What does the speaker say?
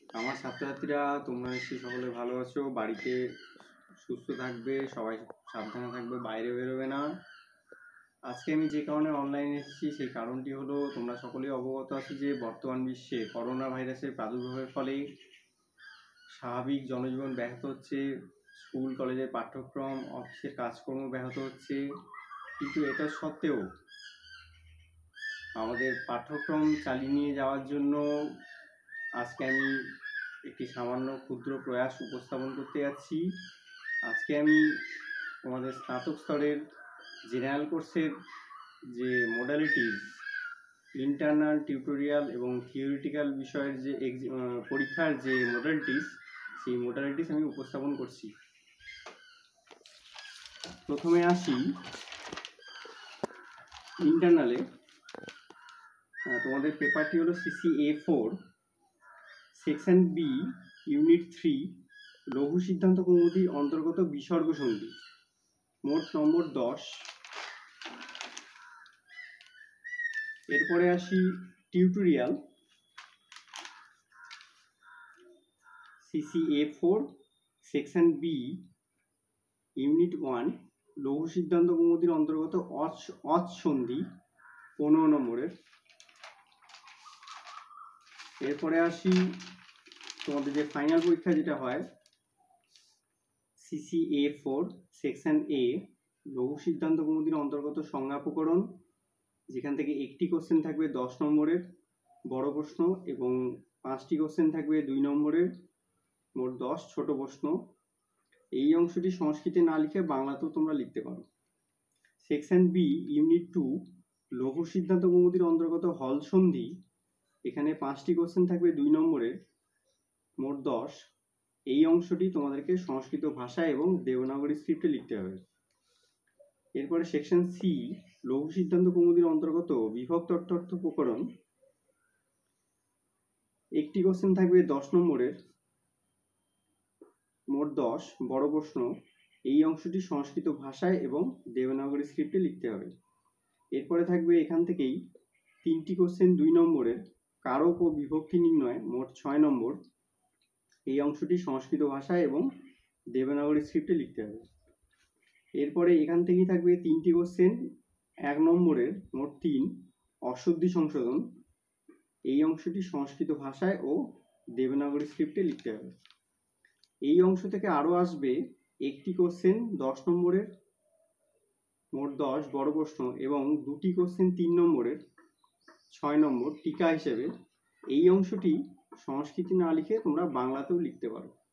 আমার ছাত্রছাত্রীরা তোমরা নিশ্চয়ই সকলে ভালো আছো, বাড়িতে সুস্থ থাকবে, সবাই সাবধানে থাকবে, বাইরে বেরোবে না। আজকে আমি যে কারণে অনলাইনে এসেছি সেই কারণটি হলো, তোমরা সকলেই অবগত আছো যে বর্তমান বিশ্বে করোনা ভাইরাসের প্রাদুর্ভাবের ফলে স্বাভাবিক জনজীবন ব্যাহত হচ্ছে, স্কুল কলেজের পাঠ্যক্রম, অফিসের কাজকর্ম ব্যাহত হচ্ছে। কিন্তু এটা সত্ত্বেও আমাদের পাঠ্যক্রম চালিয়ে নিয়ে যাওয়ার জন্য আজকে আমি একটি সামান্য ক্ষুদ্র প্রয়াস উপস্থাপন করতে যাচ্ছি। আজকে আমি তোমাদের স্নাতক স্তরের জেনারেল কোর্সের যে মডালিটিস, ইন্টারনাল, টিউটোরিয়াল এবং থিওরিটিক্যাল বিষয়ের যে পরীক্ষার যে মডালিটিস, সেই মডালিটিস আমি উপস্থাপন করছি। প্রথমে আসি ইন্টারনালে। তোমাদের পেপারটি হলো CCA4, সেকশন বি, ইউনিট 3, লঘু সিদ্ধান্ত কৌমুদীর অন্তর্গত বিসর্গ সন্ধি, মোট নম্বর 10। এরপরে আসি tutorial, CCA4, section B, unit 1, লঘু সিদ্ধান্ত কৌমুদীর অন্তর্গত অচ সন্ধি, 15 নম্বরের। এরপরে আসি তোমাদের যে ফাইনাল পরীক্ষা যেটা হয়, CCA4, সেকশন এ, লঘু সিদ্ধান্ত কৌমুদীর অন্তর্গত সংজ্ঞা প্রকরণ, যেখান থেকে একটি কোশ্চেন থাকবে 10 নম্বরের বড় প্রশ্ন এবং 5টি কোশ্চেন থাকবে 2 নম্বরের, মোট 10 ছোট প্রশ্ন। এই অংশটি সংস্কৃতে না লিখে বাংলাতেও তোমরা লিখতে পারো। সেকশন বি, ইউনিট 2, লঘু সিদ্ধান্ত কৌমুদীর অন্তর্গত হল সন্ধি, এখানে 5টি কোশ্চেন থাকবে 2 নম্বরের, মোট 10। এই অংশটি তোমাদেরকে সংস্কৃত ভাষা এবং দেবনাগরী স্ক্রিপ্টে লিখতে হবে। এরপরে সেকশন সি, লঘু সিদ্ধান্ত কৌমুদীর অন্তর্গত বিভক্ত অর্থার্থ প্রকরণ, একটি কোশ্চেন থাকবে 10 নম্বরের, মোট 10 বড় প্রশ্ন। এই অংশটি সংস্কৃত ভাষায় এবং দেবনাগরী স্ক্রিপ্টে লিখতে হবে। এরপরে থাকবে এখান থেকেই 3টি কোশ্চেন 2 নম্বরের, কারক ও বিভক্তি নির্ণয়, মোট 6 নম্বর। এই অংশটি সংস্কৃত ভাষায় এবং দেবনাগরী স্ক্রিপ্টে লিখতে হবে। এরপরে এখান থেকেই থাকবে 3টি কোশ্চেন 1 নম্বরের, মোট 3, অশুদ্ধি সংশোধন। এই অংশটি সংস্কৃত ভাষায় ও দেবনাগরী স্ক্রিপ্টে লিখতে হবে। এই অংশ থেকে আরও আসবে একটি কোশ্চেন 10 নম্বরের, মোট 10 বড় প্রশ্ন, এবং 2টি কোশ্চেন 3 নম্বরের, 6 নম্বর টিকা হিসেবে। এই অংশটি সংস্কৃতি না লিখে তোমরা বাংলাতেও লিখতে পারো।